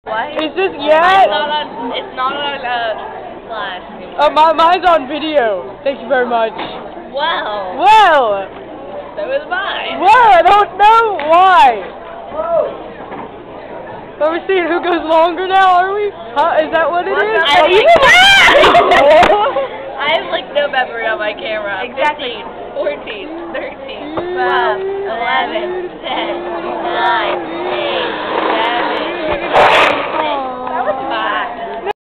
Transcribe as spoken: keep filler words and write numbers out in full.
What? Is this yet? It's not on, it's not on uh, Flash anymore. Oh, my, mine's on video. Thank you very much. Well. Well. So is mine. Well, I don't know why. Are we seeing who goes longer now, are we? Huh? Is that what it is? I, I have like no memory on my camera. Exactly. fifteen, fourteen, thirteen, twelve, eleven, ten, nine.